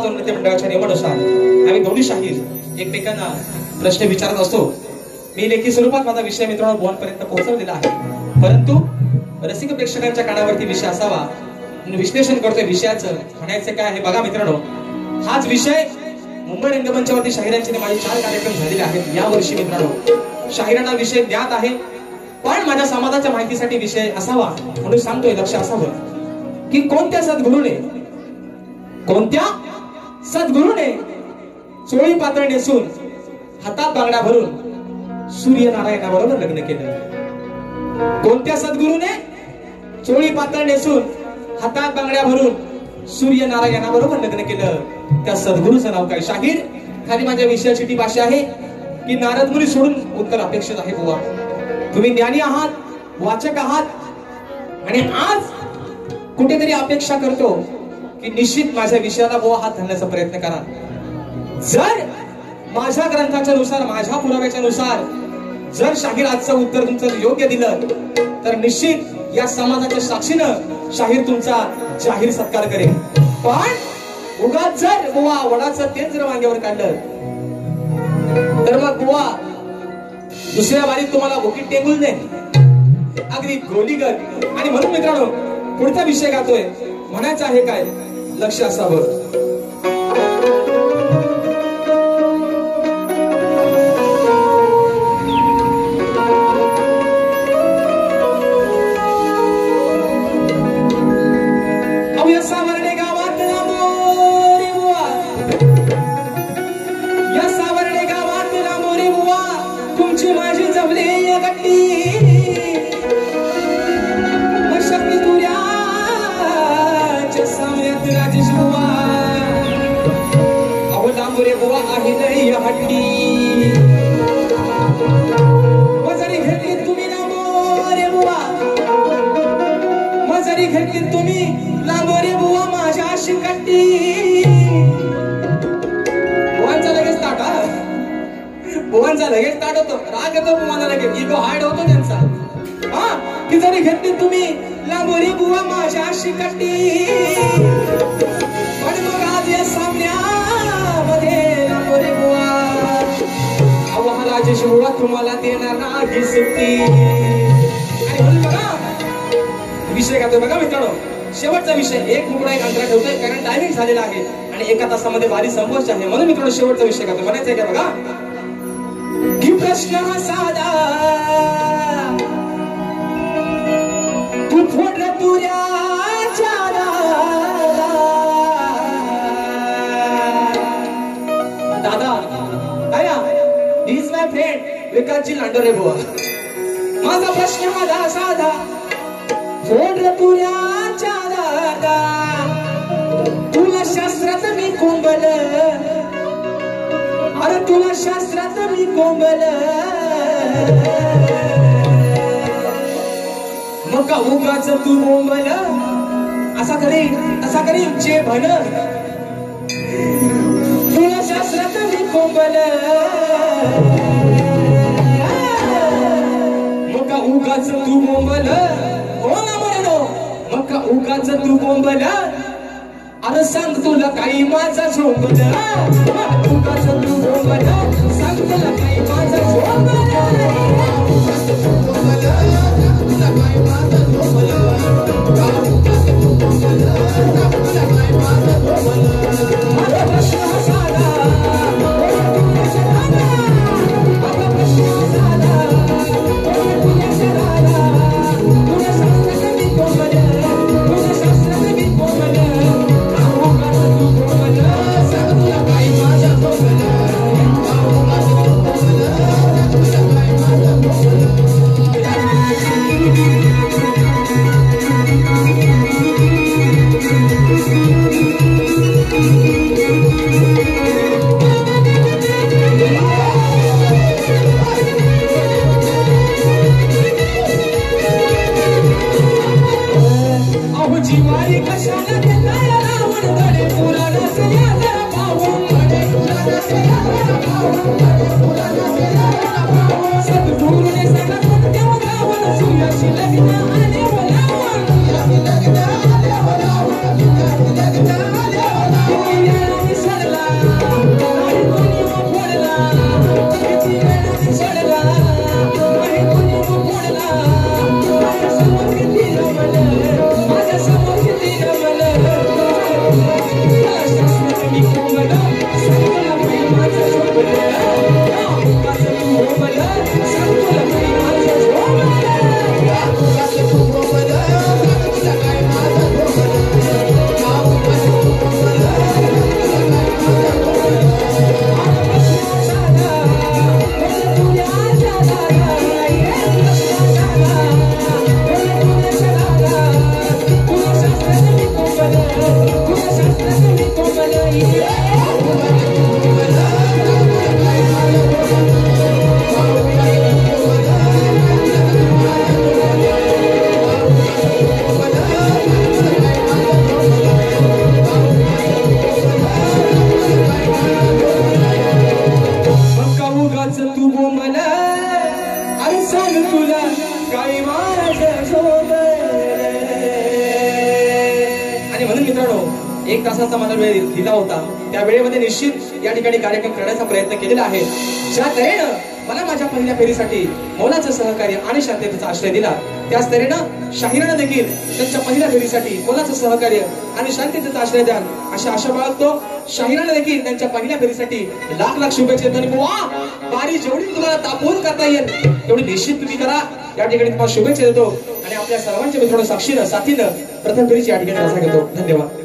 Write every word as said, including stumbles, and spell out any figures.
दोन नृत्य मंडळाच्या नियमानुसार आम्ही दोन्ही शाहीर एकमेकांना प्रश्न विचारत असतो। मी लेखी स्वरूपात माझा विषय मित्रांनो बुवांपर्यंत पोहोचवलेला आहे, परंतु रसिक प्रेक्षकांच्या कानावरती विषय असावा विश्लेषण करतोय विषयाचं म्हणायचं काय आहे बघा मित्रांनो। हाच विषय मुंबई रंगमंचावरती शाहिरांचे माझे चार कार्यक्रम झालेले आहेत। या वर्षी मित्रांनो शाहिरांना विषय ज्ञात आहे, पण माझ्या समाजाच्या माहितीसाठी विषय असावा म्हणून सांगतोय। लक्ष असावं की कोणत्या सद्गुरूने कोणत्या सद्गुरूने चोळी पातळ नेसून हातात बांगड्या भरून सूर्यनारायणाबरोबर लग्न केलं। कोणत्या सद्गुरूने चोळी पातळ नेसून हातात बांगड्या भरून सूर्यनारायणाबरोबर लग्न केलं? त्या सद्गुरूचं नाव काय? शाहीर खाली माझ्या विषयाची टीप अशी आहे की नारद मुनी सोडून उत्तर अपेक्षित आहे बुवा। तुम्ही ज्ञानी आहात, वाचक आहात आणि आज कुठेतरी अपेक्षा करतो की निश्चित माझ्या विषयाला बुवा हात घालण्याचा प्रयत्न करा। जर माझ्या ग्रंथाच्या नुसार माझ्या पुराव्याच्या नुसार जर शाहीर आजचं उत्तर तुमचं योग्य दिलं तर निश्चित या समाजाच्या साक्षीनं शाहीर तुमचा जाहीर सत्कार करेल। पण उगाच जर बुवा वडाचं तेल जर वांग्यावर काढलं तर मग बुवा दुसऱ्या वारीत तुम्हाला भुकीत टेंगून दे अगदी गोलीगर। आणि म्हणून मित्रांनो पुढचा विषय गातोय, म्हणायचं आहे काय? लक्ष असावं लगेच स्टार्ट होतो, राग येतो बुवाला, लगेच इगो हार्ड होतो त्यांचा। हा की जरी घेतली तुम्ही लांबोरी बुवा माझ्या शिकटी, पण मग आज या सामन्यामध्ये लांबोरी बुवा आव्हान राजेश बुवा तुम्हाला देणार नाही सुट्टी। आणि म्हणून बघा विषय काय बघा मित्रांनो, शेवटचा विषय एक मुकडा एक अंतरा ठेवतोय कारण टायमिंग झालेला आहे आणि एका तासामध्ये वारी संपवायची आहे। म्हणून मित्रांनो शेवटचा विषय काय म्हणायचं आहे का बघा की प्रश्न हा साधा, तू फोड तुऱ्याच्या दादा आया इज माय फ्रेंड विकासजी लांडोरे बुवा। माझा प्रश्न हा साधा, फोड तुऱ्याच्या दादा तुला शास्त्रात मी कोंबल, अरे तुला शास्त्रात मी कोंबल, मग का उगाच तू कोंबल असा करी असा करी जे भन, तुला शास्त्रात मी कोंबल, मग का उगाच तू कोंबल, हो ना म्हणलो मग का उगाच तू कोंबल, अरे सांग तुला काही माझा झोंबल, उगाच तू कोंबल, सांग तुला काही माझा झोंबल, तुला काही माझा झोंबल, तुला काही माझा झोंबल, माझा प्रश्न हा साधा, माझा प्रश्न हा साधा, तुझ्या शराधा, तुझ्या शास्त्रात मी कोंबल, तुझ्या शास्त्रात मी कोंबल, तासाचा मला वेळ दिला होता, त्या वेळेमध्ये निश्चित या ठिकाणी कार्यक्रम करण्याचा प्रयत्न केलेला आहे. ज्या तऱ्हेनं मला माझ्या पहिल्या फेरीसाठी मोलाचं सहकार्य आणि शांततेचा आश्रय दिला, त्याच तऱ्हेनं शाहिरानं देखील त्यांच्या पहिल्या फेरीसाठी मोलाचं सहकार्य आणि शांततेचा आश्रय द्याल अशी आशा बाळगतो. शाहिरानं देखील त्यांच्या पहिल्या फेरीसाठी लाख लाख शुभेच्छा देतो. आणि बुवा, बारी जेवढी तुम्हाला तापवून करता येईल तेवढी निश्चित तुम्ही करा. या ठिकाणी तुम्हाला शुभेच्छा देतो आणि आपल्या सर्वांच्या मित्रांनो साक्षीनं साथीनं प्रथम फेरीची या ठिकाणी रजा घेतो. धन्यवाद.